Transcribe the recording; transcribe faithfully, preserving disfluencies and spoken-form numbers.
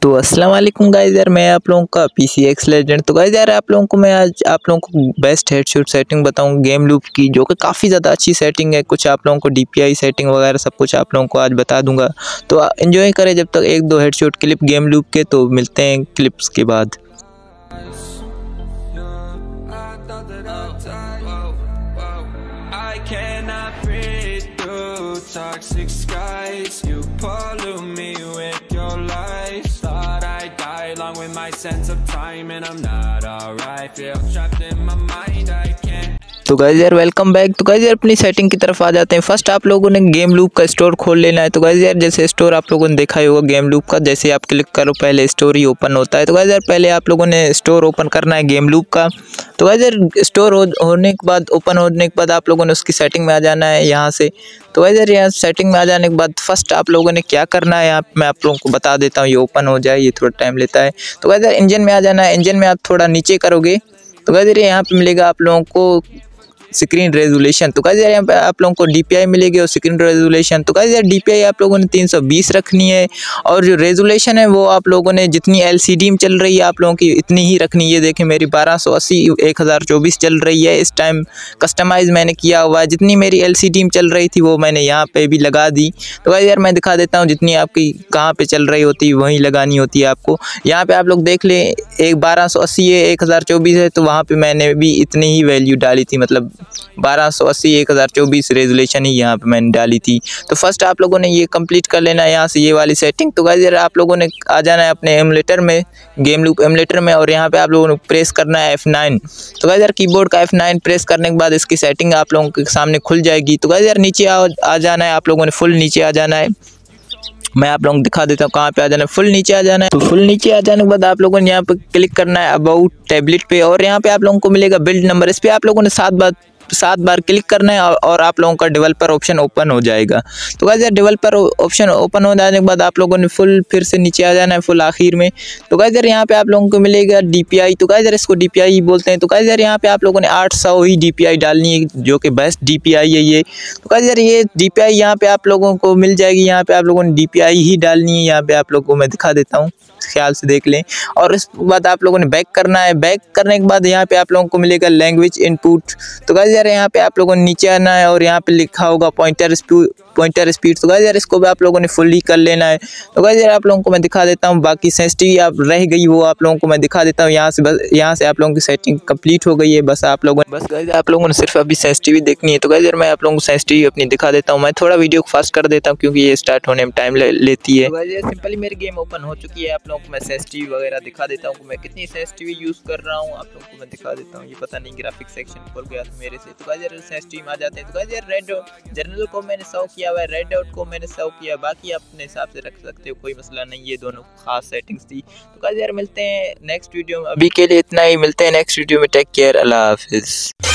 तो अस्सलाम वालेकुम गाइस, यार मैं आप लोगों का पीसी एक्स लेजेंड। तो गाइस यार आप लोगों को मैं आज आप लोगों को बेस्ट हेडशॉट सेटिंग बताऊं गेम लूप की, जो कि काफ़ी ज़्यादा अच्छी सेटिंग है। कुछ आप लोगों को डीपीआई सेटिंग वगैरह सब कुछ आप लोगों को आज बता दूंगा। तो एंजॉय करें जब तक एक दो हेडशॉट क्लिप गेम लूप के। तो मिलते हैं क्लिप्स के बाद। Toxic skies, you pollute me with your lies. Thought I die along with my sense of time, and I'm not alright. Feel trapped in my mind, I can't. तो guys यार welcome back. तो guys यार अपनी setting की तरफ आ जाते हैं। First आप लोगों ने गेम लूप का स्टोर खोल लेना है। तो गाइस यार जैसे स्टोर आप लोगों ने देखा ही होगा गेम लूप का, जैसे आप क्लिक करो पहले स्टोर ही ओपन होता है। तो गाइस यार पहले आप लोगों ने स्टोर ओपन करना है गेम लूप का। तो गाइस यार स्टोर हो, होने के बाद ओपन होने के बाद आप लोगों ने उसकी सेटिंग में आ जाना है यहाँ से। तो गाइस यार यहाँ सेटिंग में आ जाने के बाद फर्स्ट आप लोगों ने क्या करना है, यहाँ मैं आप लोगों को बता देता हूँ। ये ओपन हो जाए, ये थोड़ा टाइम लेता है। तो गाइस यार इंजन में आ जाना है। इंजन में आप थोड़ा नीचे करोगे तो गाइस यार यहाँ पे मिलेगा आप लोगों को स्क्रीन रेजोल्यूशन। तो गाइस यार यहाँ पे आप लोगों को डीपीआई मिलेगी और स्क्रीन रेजोल्यूशन। तो गाइस यार डीपीआई आप लोगों ने तीन सौ बीस रखनी है और जो रेजोल्यूशन है वो आप लोगों ने जितनी एलसीडी में चल रही है आप लोगों की इतनी ही रखनी है। ये देखें मेरी बारह सौ अस्सी एक हज़ार चौबीस चल रही है इस टाइम। कस्टमाइज़ मैंने किया हुआ है, जितनी मेरी एलसीडी में चल रही थी वो मैंने यहाँ पे भी लगा दी। तो गाइस यार मैं दिखा देता हूँ जितनी आपकी कहाँ पे चल रही होती है वहीं लगानी होती है आपको। यहाँ पे आप लोग देख लें, एक बारह सौ अस्सी है, एक हज़ार चौबीस है, तो वहाँ पे मैंने भी इतनी ही वैल्यू डाली थी, मतलब बारह सौ अस्सी एक हज़ार चौबीस रेजोल्यूशन ही यहाँ पे मैंने डाली थी। तो फर्स्ट आप लोगों ने ये कंप्लीट कर लेना है यहाँ से ये वाली सेटिंग। तो गाइस यार आप लोगों ने आ जाना है अपने एमुलेटर में, गेम लूप एमुलेटर में, और यहाँ पे आप लोगों ने प्रेस करना है एफ नाइन। तो गाइस यार कीबोर्ड का एफ नाइन प्रेस करने के बाद इसकी सेटिंग आप लोगों के सामने खुल जाएगी। तो गाइस यार नीचे आ, आ जाना है आप लोगों ने, फुल नीचे आ जाना है। मैं आप लोगों को दिखा देता हूँ कहाँ पे आ जाना है। फुल नीचे आ जाना है। तो फुल नीचे आ जाने के बाद आप लोगों ने यहाँ पे क्लिक करना है अबाउट टैबलेट पे, और यहाँ पे आप लोगों को मिलेगा बिल्ड नंबर। इस पे आप लोगों ने सात बार सात बार क्लिक करना है और आप लोगों का डेवलपर ऑप्शन ओपन हो जाएगा। तो गाइस यार डेवलपर ऑप्शन ओपन हो जाने के बाद आप लोगों ने फुल फिर से नीचे आ जाना है, फुल आखिर में। तो गाइस यार यहाँ पे आप लोगों को मिलेगा डीपीआई। तो गाइस यार इसको डीपीआई ही बोलते हैं। तो गाइस यार यहाँ पे आप लोगों ने आठ सौ ही डीपीआई डालनी है, जो कि बेस्ट डीपीआई है ये। तो गाइस यार ये डीपीआई यहाँ पे आप लोगों को मिल जाएगी। यहाँ पे आप लोगों ने डीपीआई ही डालनी है। यहाँ पे आप लोगों को मैं दिखा देता हूँ, ख्याल से देख लें। और इसके बाद आप लोगों ने बैक करना है। बैक करने के बाद यहाँ पे आप लोगों को मिलेगा लैंग्वेज इनपुट। तो गाइस यार यहाँ पे आप लोगों ने नीचे आना है और यहाँ पे लिखा होगा पॉइंटर स्पीड पॉइंटर स्पीड। तो गाइस यार इसको भी आप लोगों ने फुल्ली कर लेना है। तो गाइस यार आप लोगों को मैं दिखा देता हूँ, बाकी सेंसिटिव आप रह गई वो आप लोगों को मैं दिखा देता हूँ। यहाँ से बस यहाँ से आप लोगों की सेटिंग कंप्लीट हो गई है। बस आप लोगों ने बस गाइस आप लोगों ने सिर्फ अभी सेंसिटिव देखनी है। तो गाइस यार मैं आप लोगों को सेंसिटिव अपनी दिखा देता हूँ। मैं थोड़ा वीडियो को फास्ट कर देता हूँ क्योंकि ये स्टार्ट होने में टाइम ले, लेती है। तो गाइस यार सिंपली मेरी गेम ओपन हो चुकी है। आप लोगों को मैं सेंसिटिव वगैरह दिखा देता हूँ, मैं कितनी सेंसिटिव यूज़ कर रहा हूँ आप लोगों को मैं दिखा देता हूँ। ये पता नहीं ग्राफिक सेक्शन खोल गया था मेरे से। तो गाइस यार सेंसिटिव आ जाते हैं। तो गाइस यार रेड जनरल को मैंने सौ किया हुआ है, रेड डॉट को मैंने सौ किया, बाकी आप अपने हिसाब से रख सकते हो, कोई मसला नहीं। ये दोनों खास सेटिंग्स थी। तो गाइस यार मिलते हैं नेक्स्ट वीडियो में, अभी के लिए इतना ही। मिलते हैं नेक्स्ट वीडियो में। टेक केयर, अल्लाह हाफिज़।